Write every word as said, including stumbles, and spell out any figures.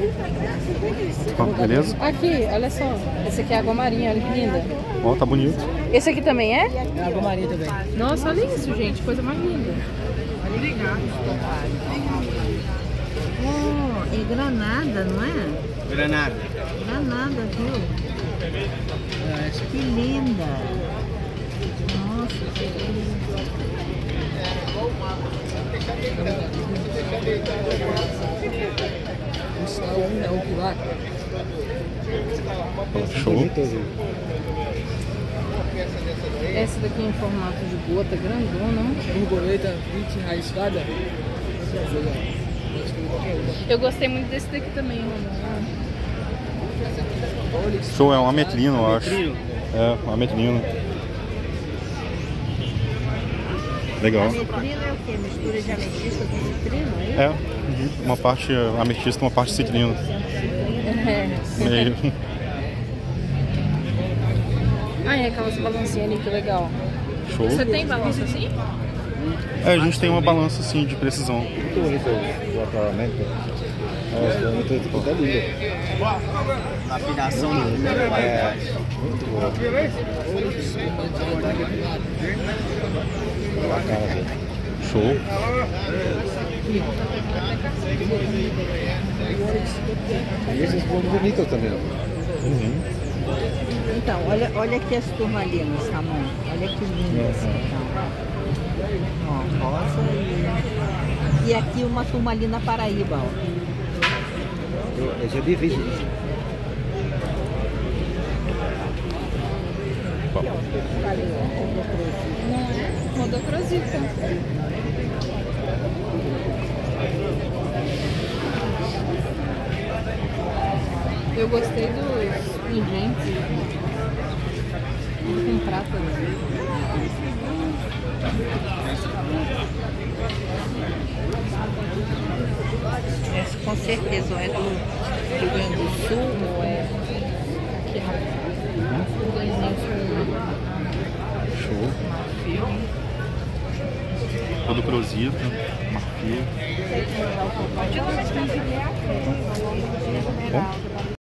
Ó, beleza? Aqui, olha só. Esse aqui é água marinha, olha que linda. Ó, tá bonito. Esse aqui também é? É água marinha também. Nossa, olha isso, gente. Coisa mais linda. Oh, é granada, não é? Granada. Granada, viu? Que linda. Nossa, que linda. Isso é um, é um pilar. Show. Essa daqui é em formato de gota, grandona. Borboleta, vinte reais cada. Eu gostei muito desse daqui também, Romão. Show, é um ametrino, eu acho. É, um ametrino. Legal. Ametrino é o quê? Mistura de ametista com citrino, é isso? É, uma parte ametista, uma parte citrino. Meio. Ah, é aquelas balancinhas ali, que legal. Show. Você tem balança assim? É, a gente tem uma balança assim de precisão. Muito bonito o acabamento. É, muito lindo. Lapidação de primeira qualidade. Muito boa. Bacana, velho. Show. E esses bons bonitos também, ó. Uhum. Então, olha, olha aqui as turmalinas, Ramon. Olha que lindas. Então. Ó, rosa e... E aqui uma turmalina Paraíba, ó. Esse é difícil. Rodocrosita. Eu gostei dos pingentes. Com prata. Essa com certeza ou é do Rio Grande do Sul ou é... Aqui, Show. Todo crosita, marfim. Bom.